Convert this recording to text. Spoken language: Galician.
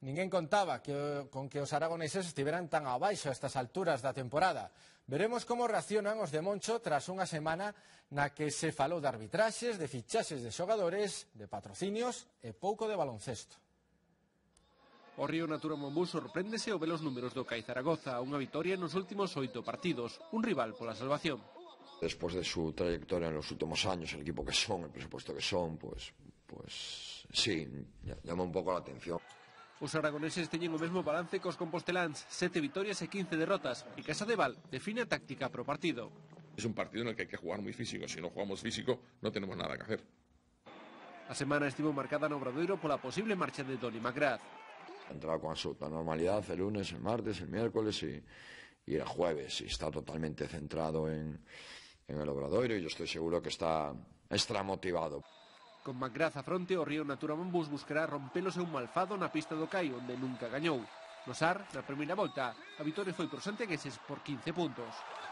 Ninguén contaba con que os aragoneses estiveran tan abaixo a estas alturas da temporada. Veremos como reaccionan os de Moncho tras unha semana na que se falou de arbitraxes, de fichaxes de xogadores, de patrocinios e pouco de baloncesto. O Río Natura Mombús sorpréndese ao ver os números do CAI Zaragoza, unha vitoria nos últimos 8 partidos, un rival pola salvación. Después de su trayectoria en los últimos años, el equipo que son, el presupuesto que son, pues sí, llama un poco la atención. Os aragoneses teñen o mesmo balance cos composteláns, 7 vitorias e 15 derrotas, e Casadeval define a táctica pro partido. Es un partido en el que hay que jugar muy físico, si no jugamos físico no tenemos nada que hacer. A semana estivo marcada no Obradoiro pola posible marcha de Toni McGrath. Entraba con absoluta normalidad el lunes, el martes, el miércoles y el jueves, y está totalmente centrado en el Obradoiro y yo estoy seguro que está extra motivado. Con McGrath a fronte, o Río Natura Mombús buscará rompelo seu malfado na pista do CAI, onde nunca gañou. No SAR, na primeira volta, a vitoria foi por santiagueses por 15 puntos.